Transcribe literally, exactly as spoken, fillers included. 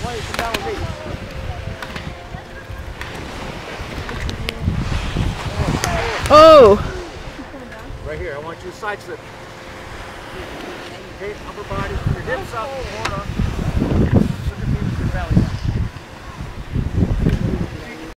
want you to come down with me. Oh! Right here, I want you to side slip. Okay, upper body, your hips up, hold on.